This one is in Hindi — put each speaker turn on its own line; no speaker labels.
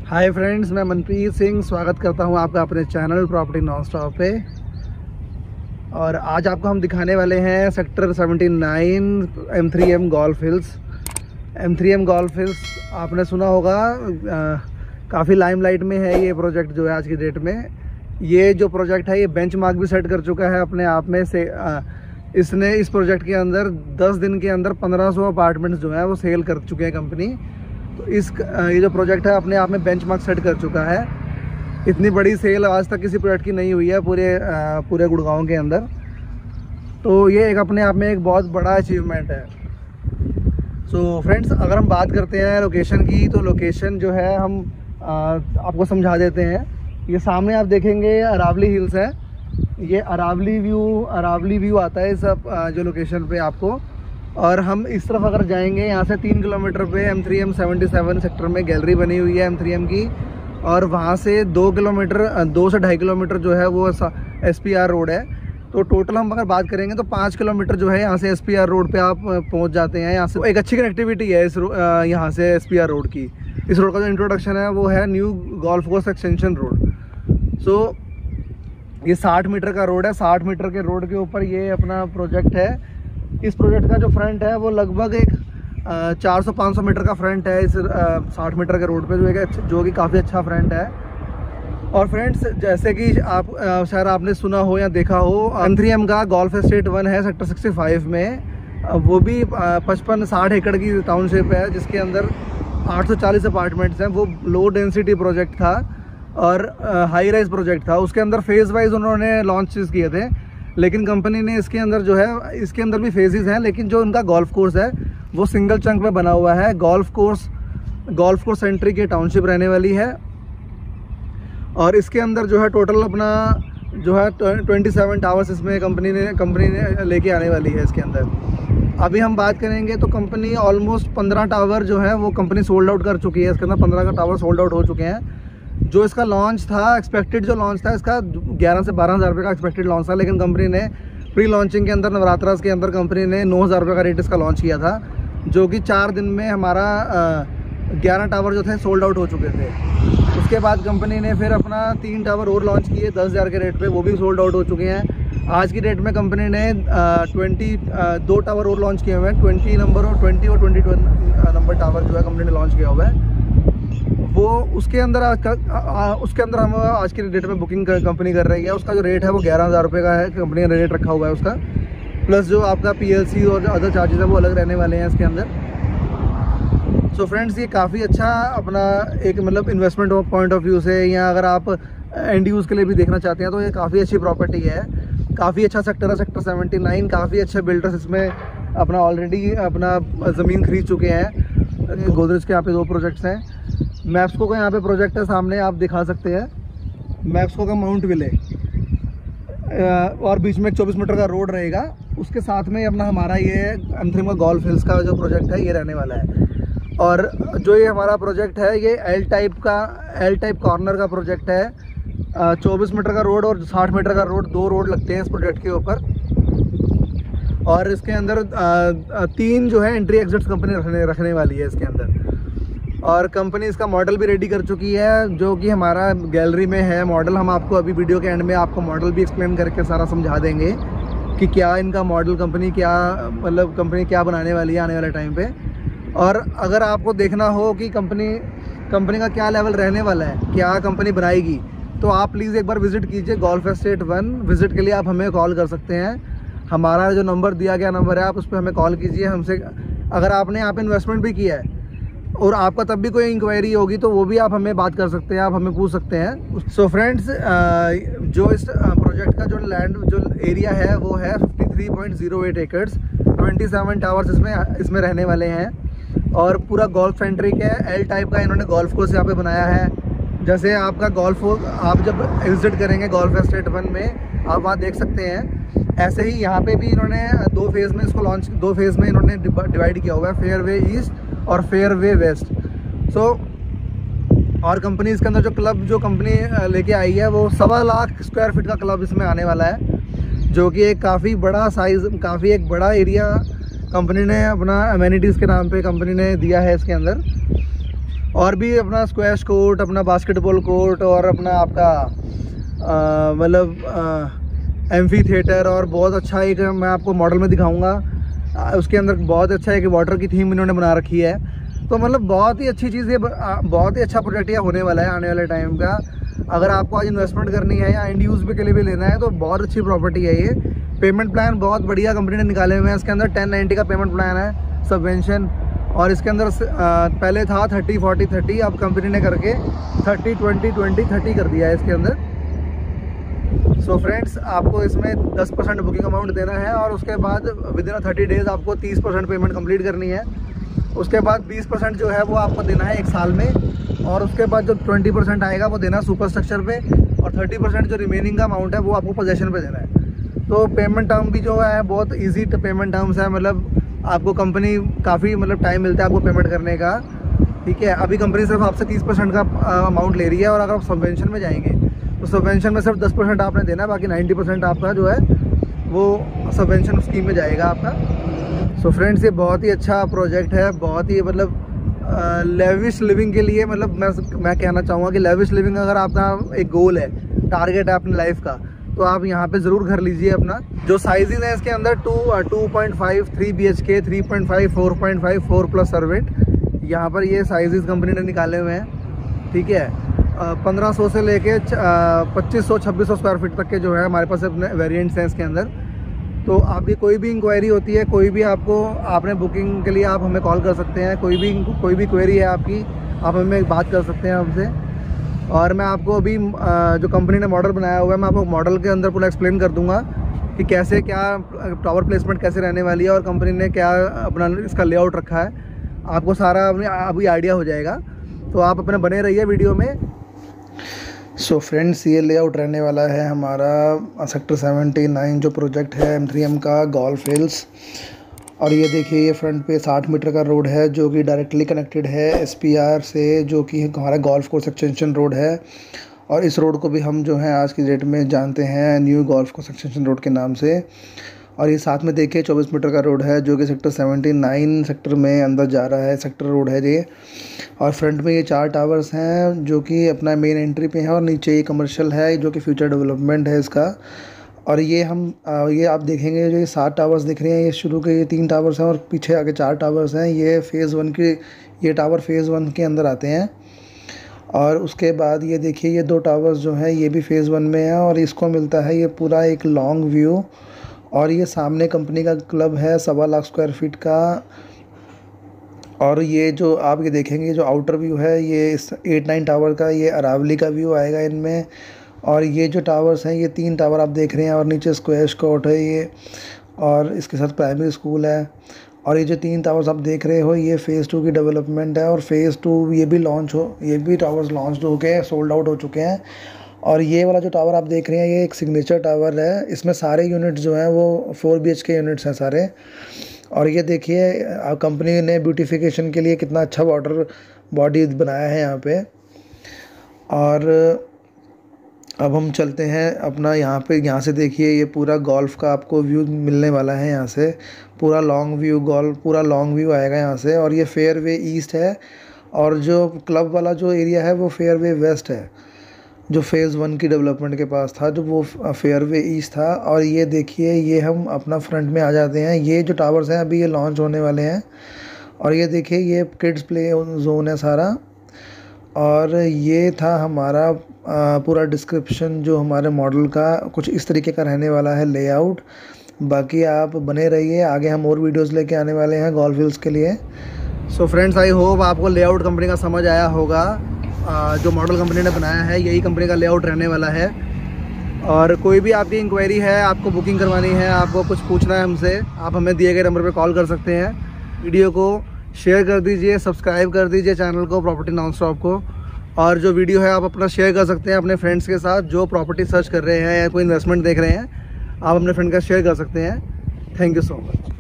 हाय फ्रेंड्स, मैं मनप्रीत सिंह स्वागत करता हूं आपका अपने चैनल प्रॉपर्टी नॉन स्टॉप पे। और आज आपको हम दिखाने वाले हैं sector 79 M3M golf hills. M3M golf hills आपने सुना होगा, काफ़ी लाइमलाइट में है ये प्रोजेक्ट जो है आज की डेट में। ये जो प्रोजेक्ट है ये बेंचमार्क भी सेट कर चुका है अपने आप में से। इसने इस प्रोजेक्ट के अंदर 10 दिन के अंदर 1500 अपार्टमेंट्स जो है वो सेल कर चुके हैं कंपनी। तो ये जो प्रोजेक्ट है अपने आप में बेंचमार्क सेट कर चुका है। इतनी बड़ी सेल आज तक किसी प्रोजेक्ट की नहीं हुई है पूरे गुड़गांव के अंदर। तो ये एक अपने आप में एक बहुत बड़ा अचीवमेंट है। सो फ्रेंड्स, अगर हम बात करते हैं लोकेशन की, तो लोकेशन जो है हम आपको समझा देते हैं। ये सामने आप देखेंगे अरावली हिल्स है। ये अरावली व्यू आता है सब जो लोकेशन पे आपको। और हम इस तरफ अगर जाएंगे, यहाँ से 3 किलोमीटर पे M3M 77 सेक्टर में गैलरी बनी हुई है M3M की। और वहाँ से 2 से 2.5 किलोमीटर जो है वो SPR रोड है। तो टोटल हम अगर बात करेंगे तो 5 किलोमीटर जो है यहाँ से SPR रोड पे आप पहुँच जाते हैं। यहाँ से एक अच्छी कनेक्टिविटी है यहाँ से SPR रोड की। इस रोड का जो इंट्रोडक्शन है वो है new golf course extension road. So ये 60 मीटर का रोड है। 60 मीटर के रोड के ऊपर ये अपना प्रोजेक्ट है। इस प्रोजेक्ट का जो फ्रंट है वो लगभग एक 400-500 मीटर का फ्रंट है इस 60 मीटर के रोड पे, जो कि काफ़ी अच्छा फ्रंट है। और फ्रेंड्स, जैसे कि आप शायद आपने सुना हो या देखा हो, M3M का गोल्फ एस्टेट 1 है सेक्टर 65 में। वो भी 55-60 एकड़ की टाउनशिप है, जिसके अंदर 840 अपार्टमेंट्स हैं। वो लो डेंसिटी प्रोजेक्ट था और हाई राइज प्रोजेक्ट था। उसके अंदर फेज़ वाइज उन्होंने लॉन्चेस किए थे, लेकिन कंपनी ने इसके अंदर जो है, इसके अंदर भी फेजेस हैं, लेकिन जो उनका गोल्फ कोर्स है वो सिंगल चंक में बना हुआ है। गोल्फ कोर्स सेंट्रिक ये टाउनशिप रहने वाली है। और इसके अंदर जो है टोटल अपना जो है 27 टावर्स इसमें कंपनी ने लेके आने वाली है इसके अंदर। अभी हम बात करेंगे तो कंपनी ऑलमोस्ट 15 टावर जो है वो कंपनी सोल्ड आउट कर चुकी है। इसके अंदर 15 का टावर सोल्ड आउट हो चुके हैं। जो इसका लॉन्च था, एक्सपेक्टेड जो लॉन्च था इसका 11 से 12 हज़ार रुपये का एक्सपेक्टेड लॉन्च था, लेकिन कंपनी ने प्री लॉन्चिंग के अंदर नवरात्रास के अंदर कंपनी ने 9,000 रुपये का रेट इसका लॉन्च किया था, जो कि 4 दिन में हमारा 11 टावर जो थे सोल्ड आउट हो चुके थे। उसके बाद कंपनी ने फिर अपना 3 टावर और लॉन्च किए 10,000 के रेट पे, वो भी सोल्ड आउट हो चुके हैं। आज की डेट में कंपनी ने 2 टावर और लॉन्च किए हुए हैं। 20 नंबर और 22 नंबर टावर जो है कंपनी ने लॉन्च किया हुआ है। वो उसके अंदर हम आज की डेट में बुकिंग कंपनी कर रही है। उसका जो रेट है वो 11,000 रुपये का है, कंपनी ने रेट रखा हुआ है उसका। प्लस जो आपका PLC और अदर चार्जेस है वो अलग रहने वाले हैं इसके अंदर। सो फ्रेंड्स, ये काफ़ी अच्छा अपना एक मतलब इन्वेस्टमेंट पॉइंट ऑफ व्यू से, या अगर आप एंड यूज़ के लिए भी देखना चाहते हैं तो ये काफ़ी अच्छी प्रॉपर्टी है। काफ़ी अच्छा सेक्टर है सेक्टर 79। काफ़ी अच्छे बिल्डर्स इसमें अपना ऑलरेडी अपना ज़मीन खरीद चुके हैं। गोदरेज के यहाँ पे 2 प्रोजेक्ट्स हैं। मैप्सको का यहाँ पे प्रोजेक्ट है, सामने आप दिखा सकते हैं। मैप्सको का माउंट विले और बीच में एक 24 मीटर का रोड रहेगा। उसके साथ में अपना हमारा ये M3M का गोल्फ हिल्स का जो प्रोजेक्ट है ये रहने वाला है। और जो ये हमारा प्रोजेक्ट है ये L टाइप कॉर्नर का प्रोजेक्ट है। 24 मीटर का रोड और 60 मीटर का रोड, 2 रोड लगते हैं इस प्रोजेक्ट के ऊपर। और इसके अंदर 3 जो है एंट्री एग्जिट्स कंपनी रखने वाली है इसके अंदर। और कंपनी इसका मॉडल भी रेडी कर चुकी है, जो कि हमारा गैलरी में है मॉडल। हम आपको अभी वीडियो के एंड में आपको मॉडल भी एक्सप्लेन करके सारा समझा देंगे कि क्या इनका मॉडल कंपनी क्या बनाने वाली है आने वाले टाइम पे। और अगर आपको देखना हो कि कंपनी का क्या लेवल रहने वाला है, क्या कंपनी बनाएगी, तो आप प्लीज़ एक बार विज़िट कीजिए गोल्फ एस्टेट 1। विज़िट के लिए आप हमें कॉल कर सकते हैं। हमारा जो नंबर दिया गया नंबर है, आप उस पर हमें कॉल कीजिए। हमसे अगर आपने यहाँ पे इन्वेस्टमेंट भी किया है और आपका तब भी कोई इंक्वायरी होगी तो वो भी आप हमें बात कर सकते हैं, आप हमें पूछ सकते हैं। सो फ्रेंड्स, जो इस प्रोजेक्ट का जो एरिया है वो है 53.08 एकड़। 27 टावर्स इसमें रहने वाले हैं और पूरा गोल्फ सेंट्रिक है। L टाइप का इन्होंने गोल्फ कोर्स यहाँ पे बनाया है। जैसे आपका आप जब विजिट करेंगे गोल्फ एस्टेट 1 में, आप वहाँ देख सकते हैं। ऐसे ही यहाँ पे भी इन्होंने 2 फेज़ में इसको लॉन्च 2 फेज़ में इन्होंने डिवाइड किया हुआ है, फेयरवे ईस्ट और फेयरवे वेस्ट। और कंपनी इसके अंदर जो कंपनी लेके आई है वो 1.25 लाख स्क्वायर फीट का क्लब इसमें आने वाला है, जो कि एक काफ़ी बड़ा साइज़, काफ़ी एक बड़ा एरिया कंपनी ने अपना अमेनिटीज़ के नाम पे कंपनी ने दिया है इसके अंदर। और भी अपना स्क्वैश कोर्ट, अपना बास्केटबॉल कोर्ट और अपना आपका मतलब एम्फी थिएटर, और बहुत अच्छा एक मैं आपको मॉडल में दिखाऊंगा। उसके अंदर बहुत अच्छा एक वाटर की थीम इन्होंने बना रखी है। तो मतलब बहुत ही अच्छी चीज़ है, बहुत ही अच्छा प्रोजेक्ट यह होने वाला है आने वाले टाइम का। अगर आपको आज इन्वेस्टमेंट करनी है या एंड यूज़ के लिए भी लेना है तो बहुत अच्छी प्रॉपर्टी है ये। पेमेंट प्लान बहुत बढ़िया कंपनी ने निकाले हुए हैं। इसके अंदर 1090 का पेमेंट प्लान है, सबवेंशन। और इसके अंदर पहले था 30 40 30, अब कंपनी ने करके 30 20 20 30 कर दिया है इसके अंदर। सो फ्रेंड्स, आपको इसमें 10% बुकिंग अमाउंट देना है और उसके बाद विद इन 30 डेज़ आपको 30% पेमेंट कंप्लीट करनी है। उसके बाद 20% जो है वो आपको देना है 1 साल में, और उसके बाद जो 20% आएगा वो देना सुपर स्ट्रक्चर पे, और 30% जो रिमेनिंग का अमाउंट है वो आपको पोजेशन पे देना है। तो पेमेंट टर्म भी जो है बहुत ईजी पेमेंट टर्म्स है, मतलब आपको कंपनी काफ़ी मतलब टाइम मिलता है आपको पेमेंट करने का। ठीक है, अभी कंपनी सिर्फ आपसे 30% का अमाउंट ले रही है, और अगर आप सबवेंशन में जाएंगे तो सबवेंशन में सिर्फ 10% आपने देना है, बाकी 90% आपका जो है वो सबवेंशन स्कीम में जाएगा आपका। सो फ्रेंड्स, ये बहुत ही अच्छा प्रोजेक्ट है, बहुत ही मतलब लेविश लिविंग के लिए, मतलब मैं कहना चाहूँगा कि लेविश लिविंग अगर आपका एक गोल है, टारगेट है अपनी लाइफ का, तो आप यहाँ पे ज़रूर घर लीजिए अपना। जो साइजेस हैं इसके अंदर 2.5 3 BHK 3.5 4.5 4+ सर्वेंट, यहाँ पर ये साइजेस कंपनी ने निकाले हुए हैं। ठीक है, 1500 से लेके 2500 2600 स्क्वायर फीट तक के जो है हमारे पास अपने वेरिएंट्स हैं इसके अंदर। तो आपकी कोई भी इंक्वायरी होती है, कोई भी आपने बुकिंग के लिए आप हमें कॉल कर सकते हैं। कोई भी क्वेरी है आपकी, आप हमें बात कर सकते हैं हमसे। और मैं आपको अभी जो कंपनी ने मॉडल बनाया हुआ है, मैं आपको मॉडल के अंदर पूरा एक्सप्लेन कर दूंगा कि कैसे क्या टावर प्लेसमेंट कैसे रहने वाली है और कंपनी ने क्या अपना इसका लेआउट रखा है। आपको सारा अभी आइडिया हो जाएगा, तो आप अपने बने रहिए वीडियो में। सो फ्रेंड्स, ये लेआउट रहने वाला है हमारा सेक्टर 79 जो प्रोजेक्ट है M3M का गोल्फ हिल्स। और ये देखिए, ये फ्रंट पे 60 मीटर का रोड है जो कि डायरेक्टली कनेक्टेड है SPR से, जो कि हमारा गोल्फ कोर्स एक्सटेंशन रोड है। और इस रोड को भी हम जो है आज की डेट में जानते हैं new golf course extension road के नाम से। और ये साथ में देखिए 24 मीटर का रोड है जो कि सेक्टर 79 सेक्टर में अंदर जा रहा है, सेक्टर रोड है ये। और फ्रंट में ये 4 टावर्स हैं जो कि अपना मेन एंट्री पे है, और नीचे ये कमर्शियल है जो कि फ्यूचर डेवलपमेंट है इसका। और ये आप देखेंगे जो ये 7 टावर्स दिख रहे हैं, ये शुरू के ये 3 टावर्स हैं और पीछे आगे 4 टावर्स हैं। ये फ़ेज़ 1 के, ये टावर फ़ेज़ 1 के अंदर आते हैं। और उसके बाद ये देखिए, ये 2 टावर्स जो हैं ये भी फ़ेज़ 1 में है, और इसको मिलता है ये पूरा एक लॉन्ग व्यू। और ये सामने कंपनी का क्लब है 1.25 लाख स्क्वायर फीट का। और ये जो आप ये देखेंगे जो आउटर व्यू है, ये इस 8-9 टावर का ये अरावली का व्यू आएगा इनमें। और ये जो टावर्स हैं, ये 3 टावर आप देख रहे हैं, और नीचे स्क्वैश कोर्ट है ये, और इसके साथ प्राइमरी स्कूल है। और ये जो 3 टावर्स आप देख रहे हो, ये फ़ेज़ 2 की डेवलपमेंट है, और फ़ेज़ 2 ये भी टावर्स लॉन्च हो गए, सोल्ड आउट हो चुके हैं। और ये वाला जो टावर आप देख रहे हैं, ये एक सिग्नेचर टावर है। इसमें सारे यूनिट्स जो हैं वो 4 BHK यूनिट्स हैं सारे। और ये देखिए, कंपनी ने ब्यूटिफिकेशन के लिए कितना अच्छा वाटर बॉडी बनाया है यहाँ पे। और अब हम चलते हैं अपना यहाँ से देखिए, ये पूरा गोल्फ का आपको व्यू मिलने वाला है यहाँ से। पूरा लॉन्ग व्यू आएगा यहाँ से। और ये फेयरवे ईस्ट है, और जो क्लब वाला जो एरिया है वो फेयरवे वेस्ट है, जो फ़ेज़ 1 की डेवलपमेंट के पास था, जो वो फेयरवे ईस्ट था। और ये देखिए, ये हम अपना फ्रंट में आ जाते हैं। ये जो टावर्स हैं अभी ये लॉन्च होने वाले हैं। और ये देखिए, ये किड्स प्ले जोन है सारा। और ये था हमारा पूरा डिस्क्रिप्शन जो हमारे मॉडल का कुछ इस तरीके का रहने वाला है लेआउट। बाकी आप बने रहिए, आगे हम और वीडियोस लेके आने वाले हैं गोल्फ हिल्स के लिए। सो फ्रेंड्स, आई होप आपको लेआउट कंपनी का समझ आया होगा। जो मॉडल कंपनी ने बनाया है यही कंपनी का लेआउट रहने वाला है। और कोई भी आपकी इंक्वायरी है, आपको बुकिंग करवानी है, आपको कुछ पूछना है हमसे, आप हमें दिए गए नंबर पर कॉल कर सकते हैं। वीडियो को शेयर कर दीजिए, सब्सक्राइब कर दीजिए चैनल को, प्रॉपर्टी नॉनस्टॉप को। और जो वीडियो है आप अपना शेयर कर सकते हैं अपने फ्रेंड्स के साथ जो प्रॉपर्टी सर्च कर रहे हैं या कोई इन्वेस्टमेंट देख रहे हैं, आप अपने फ्रेंड का शेयर कर सकते हैं। Thank you so much.